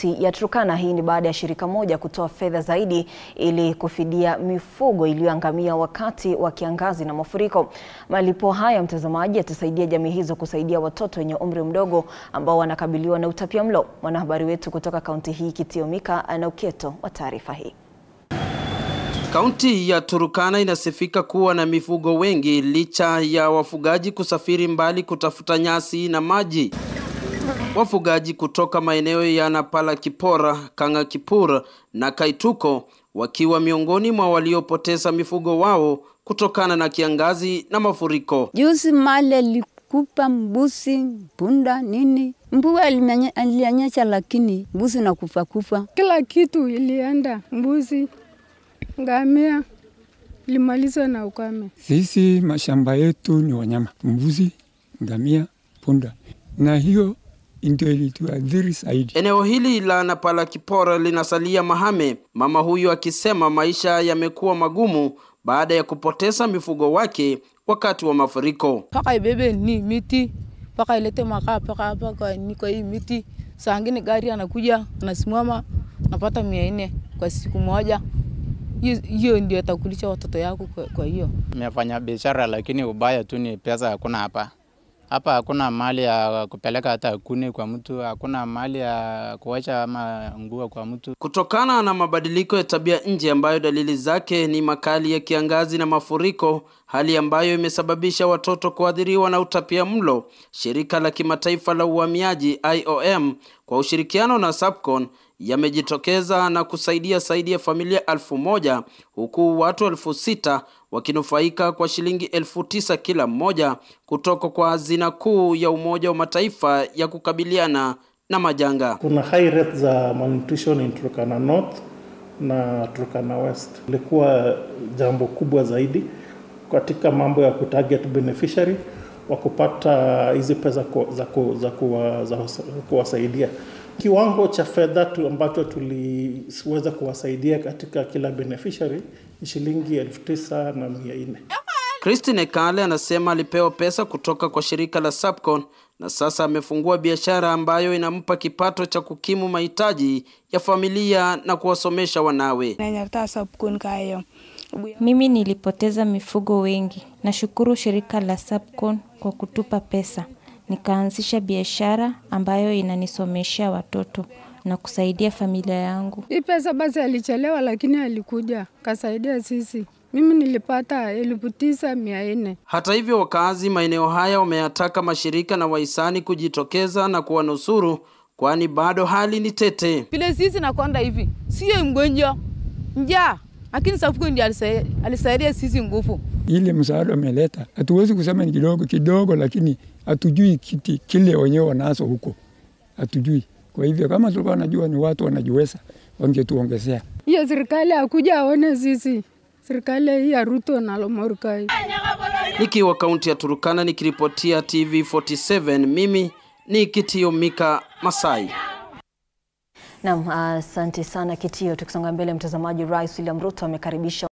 kaunti ya Turkana. Hii ni baada ya shirika moja kutoa fedha zaidi ili kufidia mifugo iliyoangamia wakati wa kiangazi na mafuriko. Malipo haya, mtazamaji, yatasaidia jamii hizo kusaidia watoto wenye umri mdogo ambao wanakabiliwa na utapiamlo. Mwanahabari wetu kutoka kaunti hii Kitio Mika ana uketo wa taarifa hii. Kaunti ya Turkana inasifika kuwa na mifugo wengi licha ya wafugaji kusafiri mbali kutafuta nyasi na maji. Wafugaji kutoka maeneo ya Napalakipora, Kangakipura na Kaituko wakiwa miongoni mwa waliopoteza mifugo wao kutokana na kiangazi na mafuriko. Juzi male likupa mbuzi, punda, nini. Mvua ilianyesha lakini mbuzi na kufa. Kila kitu ilienda, mbuzi, ngamia, limaliza na ukame. Sisi mashamba yetu ni wanyama, mbuzi, ngamia, punda. Na hiyo ndio ilituadhiri zaidi. Eneo hili la Napalakipora linasalia mahame, mama huyu akisema maisha yamekuwa magumu baada ya kupoteza mifugo wake wakati wa mafuriko. Paka ibebe ni miti, paka ilete makaa, paka ni kwa hii miti. Saa ingine gari anakuja, anasimama, napata 400 kwa siku moja. Hiyo ndio atakulisha watoto yako kwa hiyo. Nimefanya biashara lakini ubaya tu ni pesa hakuna hapa. Hapa hakuna mali ya kupeleka hata kuni kwa mtu, hakuna mali ya kuacha ama nguo kwa mtu. Kutokana na mabadiliko ya tabia nje ambayo dalili zake ni makali ya kiangazi na mafuriko, hali ambayo imesababisha watoto kuathiriwa na utapiamlo, shirika la kimataifa la uhamiaji IOM kwa ushirikiano na SAPCON yamejitokeza na kusaidia zaidi ya familia 1000 huku watu 6000 wakinufaika kwa shilingi 9000 kila mmoja kutoka kwa hazina kuu ya Umoja wa Mataifa ya kukabiliana na majanga. Kuna high rate za malnutrition in Turkana North na Turkana West. Ilikuwa jambo kubwa zaidi katika mambo ya kutarget beneficiary wa kupata hizi pesa za kuwasaidia. Kiwango cha fedha ambacho tuliweza kuwasaidia katika kila beneficiary ni shilingi 9400. Christine Kale anasema alipewa pesa kutoka kwa shirika la SAPCON na sasa amefungua biashara ambayo inampa kipato cha kukimu mahitaji ya familia na kuwasomesha wanawe. Mimi nilipoteza mifugo wengi. Nashukuru shirika la SAPCON kwa kutupa pesa. Nikaanzisha biashara ambayo inanisomesha watoto na kusaidia familia yangu. Hii pesa basi alichelewa lakini alikuja kasaidia sisi. Mimi nilipata 9400. Hata hivyo, wakazi maeneo haya wameyataka mashirika na wahisani kujitokeza na kuwanusuru kwani bado hali ni tete. Vile sisi nakonda hivi, sio mgonjwa, njaa, lakini SAPCON ndiye alisaidia sisi nguvu. Ile msaada umeleta, hatuwezi kusema ni kidogo lakini hatujui kile wenyewe wanazo huko. Hatujui. Kwa hivyo kama tulikuwa najua ni watu wanajiweza, wangetuongezea. Hiyo serikali hakuja aone sisi. Serikali hii ya Ruto na Lomorkai. Nikiwa kaunti ya Turkana nikiripotia TV47, mimi ni Kitio Mika Masai. Naam, asante sana Kitio. Tukisonga mbele, mtazamaji, Rais William Ruto amekaribisha